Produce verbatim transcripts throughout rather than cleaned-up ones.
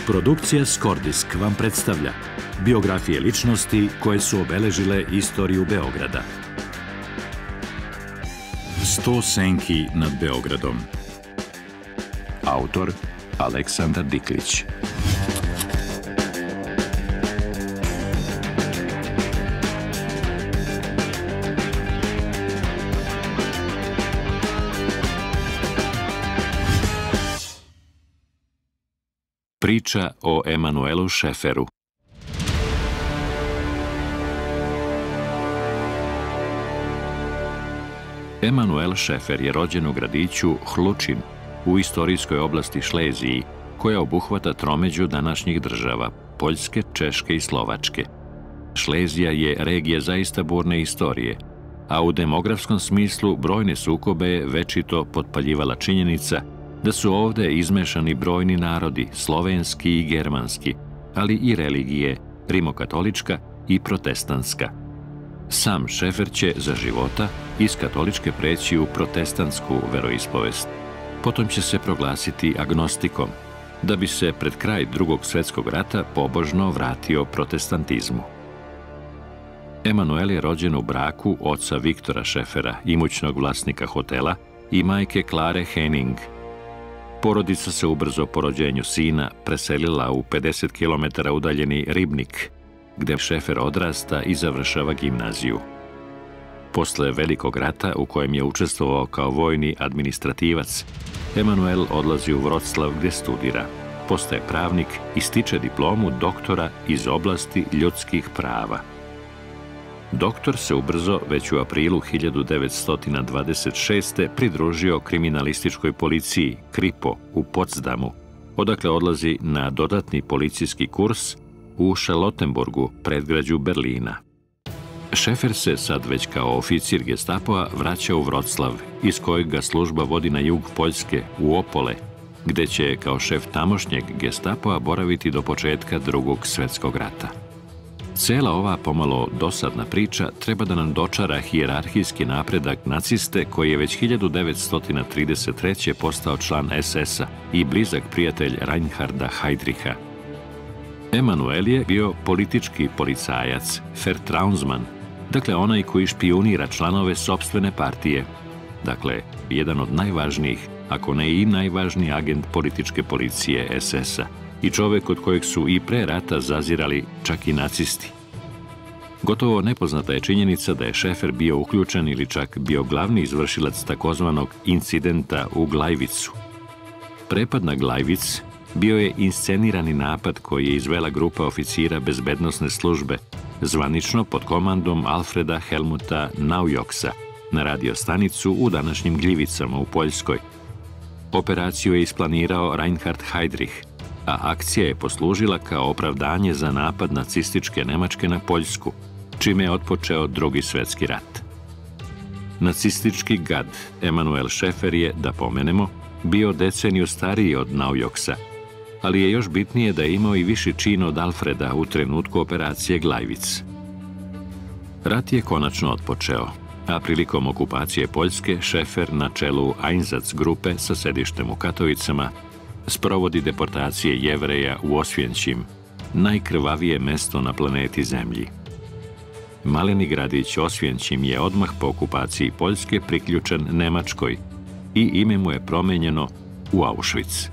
Produkcija Skordisk vam predstavlja biografije ličnosti koje su obeležile istoriju Beograda. Sto senki nad Beogradom. Autor Aleksandar Diklić. Priča o Emanuelu Šeferu. Emanuel Šefer je rođen u gradiću Hlučin u istorijskoj oblasti Šleziji, koja obuhvata tromeđu današnjih država, Poljske, Češke i Slovačke. Šlezija je regija zaista burne istorije, a u demografskom smislu brojne sukobe je večito potpaljivala činjenica da su ovde izmešani brojni narodi, slovenski i germanski, ali i religije, rimokatolička i protestantska. Sam Šefer će za života iz katoličke preći u protestantsku veroispovest. Potom će se proglasiti agnostikom, da bi se pred kraj Drugog svetskog rata pobožno vratio protestantizmu. Emanuel je rođen u braku oca Viktora Šefera, imućnog vlasnika hotela, i majke Klare Henning. Porodica se ubrzo po rođenju sina preselila u pedeset kilometara udaljeni Ribnik, gde Šefer odrasta i završava gimnaziju. Posle Velikog rata, u kojem je učestvovao kao vojni administrativac, Emanuel odlazi u Vroclav gde studira, postaje pravnik i stiče diplomu doktora iz oblasti ljudskih prava. Doktor se ubrzo, već u aprilu hiljadu devetsto dvadeset šeste. pridružio kriminalističkoj policiji Kripo u Potsdamu, odakle odlazi na dodatni policijski kurs u Charlottenburgu, predgrađu Berlina. Šefer se sad već kao oficir Gestapoa vraća u Vroclav, iz kojeg ga služba vodi na jug Poljske, u Opole, gde će kao šef tamošnjeg Gestapoa boraviti do početka Drugog svetskog rata. Cela ova pomalo dosadna priča treba da nam dočara hijerarhijski napredak naciste, koji je već hiljadu devetsto trideset treće. postao član es es a i blizak prijatelj Reinharda Heydricha. Emanuel je bio politički policajac, Vertrauensmann, dakle onaj koji špijunira članove sopstvene partije, dakle jedan od najvažnijih, ako ne i najvažniji agent političke policije es es a i čovek od kojeg su i pre rata zazirali čak i nacisti. Gotovo nepoznata je činjenica da je Šefer bio uključen ili čak bio glavni izvršilac takozvanog incidenta u Glajvicu. Prepad na Glajvic bio je inscenirani napad koji je izvela grupa oficira bezbednosne službe, zvanično pod komandom Alfreda Helmuta Naujoksa, na radiostanicu u današnjim Gljivicama u Poljskoj. Operaciju je isplanirao Reinhard Heydrich, a akcija je poslužila kao opravdanje za napad nacističke Nemačke na Poljsku, čime je otpočeo Drugi svetski rat. Nacistički gad Emanuel Šefer je, da pomenemo, bio deceniju stariji od Naujoksa, ali je još bitnije da je imao i viši čin od Alfreda u trenutku operacije Glajvic. Rat je konačno otpočeo, a prilikom okupacije Poljske Šefer na čelu Einsatz grupe sa sedištem u Katovicama sprovodi deportacije Jevreja u Osvjenćim, najkrvavije mesto na planeti Zemlji. Maleni gradić Osvjenćim je odmah po okupaciji Poljske priključen Nemačkoj i ime mu je promenjeno u Auschwitz.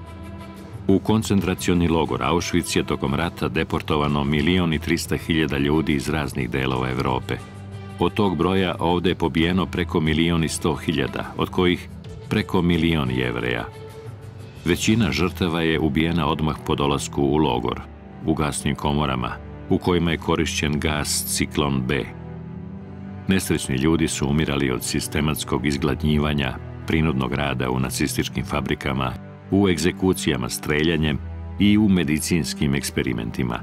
U koncentracioni logor Auschwitz je tokom rata deportovano milion i trista hiljada ljudi iz raznih delova Evrope. Od tog broja ovde je pobijeno preko milion i sto hiljada, od kojih preko milion Jevreja. Većina žrtava je ubijena odmah po dolasku u logor, u gasnim komorama, u kojima je korišćen gas ciklon B. Nesrećni ljudi su umirali od sistematskog izgladnjivanja, prinudnog rada u nacističkim fabrikama, u egzekucijama streljanjem i u medicinskim eksperimentima.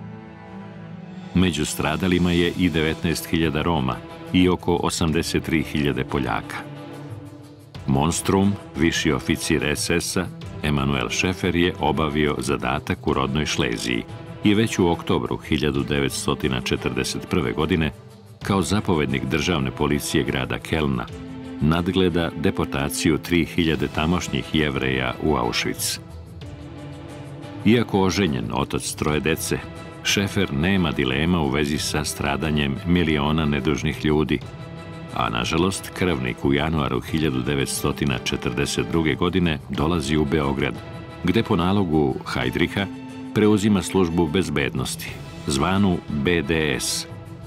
Među stradalima je i devetnaest hiljada Roma i oko osamdeset tri hiljade Poljaka. Monstrum, viši oficir es es a, Emanuel Šefer je obavio zadatak u rodnoj Šleziji i već u oktobru hiljadu devetsto četrdeset prve. godine kao zapovednik državne policije grada Kelna nadgleda deportaciju tri hiljade tamošnjih Jevreja u Auschwitz. Iako oženjen, otac troje dece, Šefer nema dilema u vezi sa stradanjem miliona nedužnih ljudi, a nažalost krvnik u januaru hiljadu devetsto četrdeset druge. godine dolazi u Beograd, gde po nalogu Hajdriha preuzima službu bezbednosti, zvanu B D S.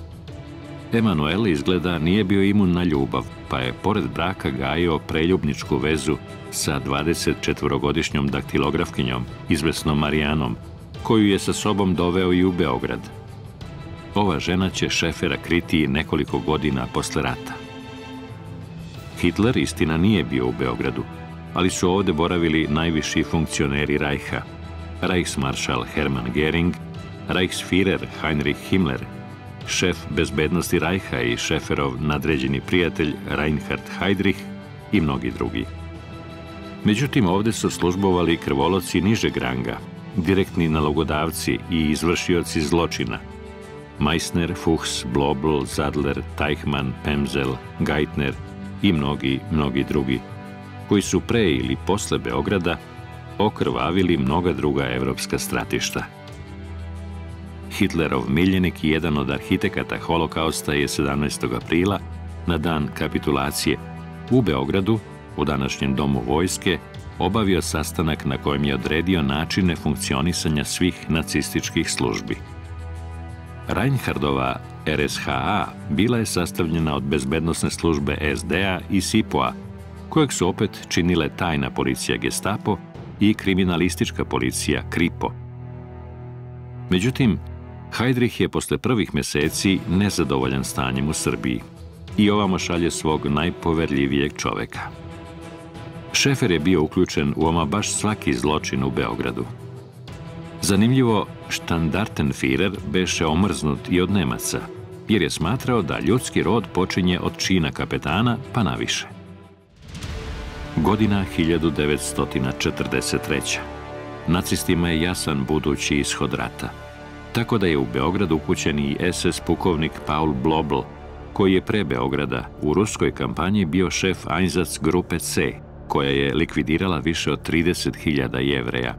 Emanuel izgleda nije bio imun na ljubav, pa je pored braka gajio preljubničku vezu sa dvadesetčetvorogodišnjom daktilografkinjom, izvesnom Marijanom, koju je sa sobom doveo i u Beograd. Ova žena će Šefera kriti nekoliko godina posle rata. Hitler, istina, nije bio u Beogradu, ali su ovde boravili najviši funkcioneri Rajha, Reichsmaršal Hermann Göring, Reichsführer Heinrich Himmler, šef bezbednosti Rajha i Šeferov nadređeni prijatelj Reinhard Heydrich i mnogi drugi. Međutim, ovde su službovali krvoloci nižeg ranga, direktni nalogodavci i izvršioci zločina: Meissner, Fuchs, Blobel, Zadler, Teichmann, Pemzel, Geithner i mnogi, mnogi drugi, koji su pre ili posle Beograda okrvavili mnoga druga evropska stratišta. Hitlerov miljenik i jedan od arhitekata holokausta je sedamnaestog aprila, na dan kapitulacije, u Beogradu, u današnjem domu vojske, obavio sastanak na kojem je odredio načine funkcionisanja svih nacističkih službi. Reinhardova R S H A bila je sastavljena od bezbednosne službe S D A i S I P O-a, kojeg su opet činile tajna policija Gestapo i kriminalistička policija Kripo. Međutim, Heydrich je posle prvih meseci nezadovoljan stanjem u Srbiji i ovamo šalje svog najpoverljivijeg čoveka. Šefer je bio uključen u ama baš svaki zločin u Beogradu. Zanimljivo, Standartenführer beše omrznut i od Nemaca, jer je smatrao da ljudski rod počinje od čina kapetana pa naviše. Godina hiljadu devetsto četrdeset treća. Nacistima je jasan budući ishod rata, tako da je u Beograd upućen i S S pukovnik Paul Blobel, koji je pre Beograda u ruskoj kampanji bio šef Einsatz grupe C, koja je likvidirala više od trideset hiljada Jevreja.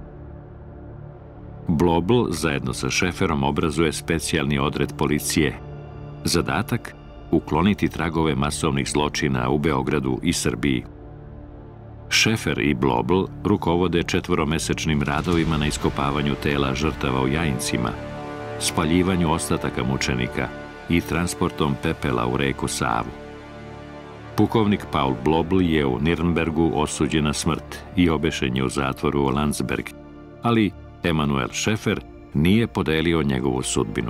Blobel zajedno sa Šeferom obrazuje specijalni odred policije. Zadatak: ukloniti tragove masovnih zločina u Beogradu i Srbiji. Šefer i Blobel rukovode četvoromesečnim radovima na iskopavanju tela žrtava u Jajincima, spaljivanju ostataka mučenika i transportom pepela u reku Savu. Pukovnik Paul Blobel je u Nirnbergu osuđen na smrt i obešen je u zatvoru u Landsberg, ali Emanuel Šefer nije podelio njegovu sudbinu.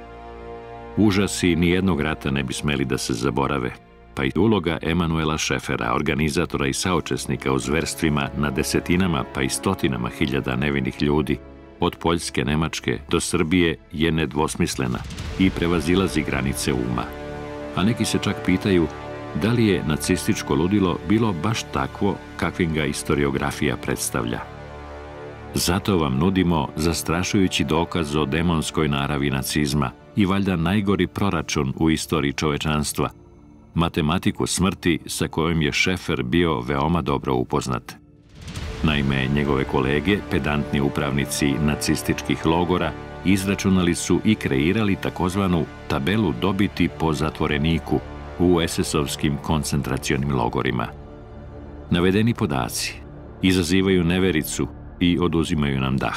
Užasi nijednog rata ne bi smeli da se zaborave, pa i uloga Emanuela Šefera, organizatora i saučesnika u zverstvima na desetinama pa i stotinama hiljada nevinih ljudi, od Poljske, Nemačke do Srbije, je nedvosmislena i prevazilazi granice uma. A neki se čak pitaju da li je nacističko ludilo bilo baš takvo kakvim ga istoriografija predstavlja. Zato vam nudimo zastrašujući dokaz o demonskoj naravi nacizma i valjda najgori proračun u istoriji čovečanstva, matematiku smrti sa kojom je Šefer bio veoma dobro upoznat. Naime, njegove kolege, pedantni upravnici nacističkih logora, izračunali su i kreirali takozvanu tabelu dobiti po zatvoreniku u es esovskim koncentracionim logorima. Navedeni podaci izazivaju nevericu i oduzimaju nam dah.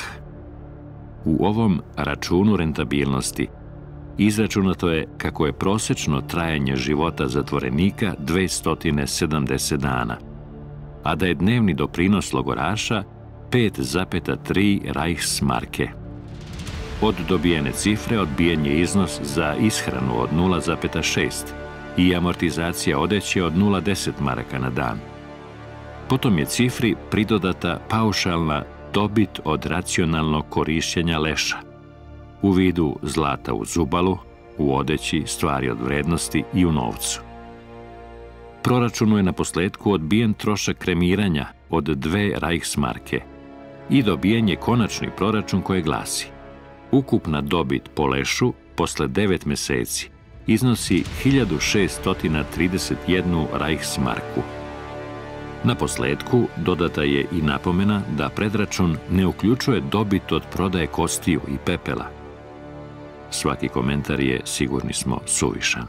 U ovom računu rentabilnosti izračunato je kako je prosečno trajanje života zatvorenika dvesta sedamdeset dana, a da je dnevni doprinos logoraša pet zarez tri Reichsmarke. Od dobijene cifre odbijen je iznos za ishranu od nula zarez šest i amortizacija odeće od nula zarez deset maraka na dan. Potom je cifri pridodata paušalna dobit od racionalnog korišćenja leša, u vidu zlata u zubalu, u odeći, stvari od vrednosti i u novcu. Proračunu je na posledku odbijen trošak kremiranja od dve Reichsmarke i dobijen je konačni proračun koji glasi: ukupna dobit po lešu posle devet meseci iznosi hiljadu šeststo trideset jednu Reichsmarku. Na posledku dodata je i napomena da predračun ne uključuje dobit od prodaje kostiju i pepela. Svaki komentar je, sigurni smo, suvišan.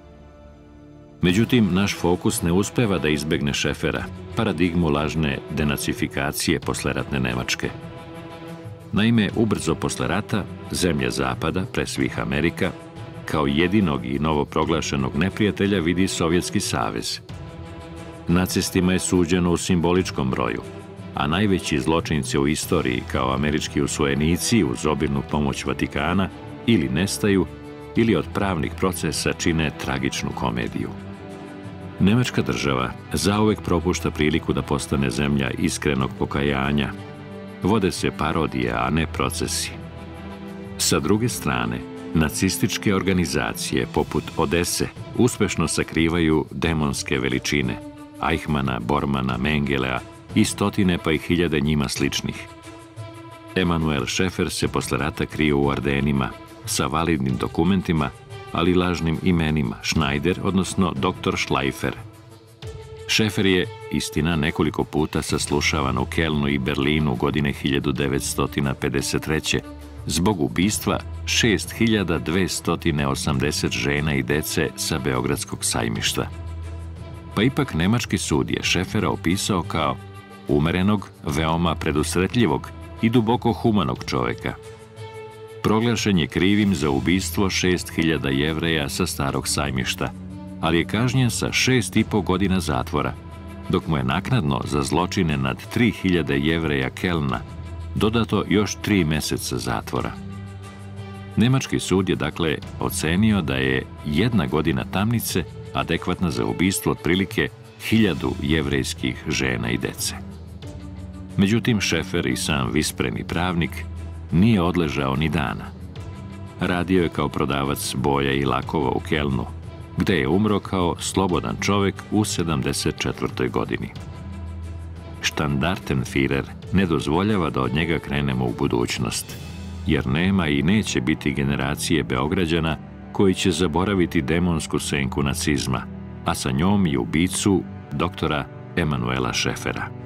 Međutim, naš fokus ne uspeva da izbegne Šefera, paradigmu lažne denacifikacije posleratne Nemačke. Naime, ubrzo posle rata, zemlje Zapada, pre svih Amerika, kao jedinog i novoproglašenog neprijatelja vidi Sovjetski savez. Nacistima je suđeno u simboličkom broju, a najveći zločinci u istoriji kao američki usvojenici uz obilnu pomoć Vatikana ili nestaju ili od pravnih procesa čine tragičnu komediju. Nemačka država zauvek propušta priliku da postane zemlja iskrenog pokajanja. Vode se parodije, a ne procesi. Sa druge strane, nacističke organizacije poput Odese uspešno sakrivaju demonske veličine Eichmana, Bormana, Mengelea i stotine pa i hiljade njima sličnih. Emanuel Šefer se posle rata krio u Ardenima sa validnim dokumentima, ali lažnim imenima Schneider, odnosno doktor Schleifer. Šefer je, istina, nekoliko puta saslušavan u Kelnu i Berlinu godine hiljadu devetsto pedeset treće zbog ubistva šest hiljada dvesta osamdeset žena i dece sa Beogradskog sajmišta. Pa ipak nemački sud je Šefera opisao kao umerenog, veoma predusretljivog i duboko humanog čoveka. Proglašen je krivim za ubistvo šest hiljada Jevreja sa Starog sajmišta, ali je kažnjen sa šest i po godina zatvora, dok mu je naknadno za zločine nad tri hiljade Jevreja Kelna dodato još tri meseca zatvora. Nemački sud je dakle ocenio da je jedna godina tamnice adekvatna za ubistvo otprilike hiljadu jevrejskih žena i dece. Međutim, Šefer i sam vispreni pravnik nije odležao ni dana. Radio je kao prodavac boja i lakova u Kelnu, gde je umro kao slobodan čovek u sedamdeset četvrtoj godini. Standartenfirer ne dozvoljava da od njega krenemo u budućnost, jer nema i neće biti generacije Beograđana koji će zaboraviti demonsku senku nacizma, a sa njom i ubicu doktora Emanuela Šefera.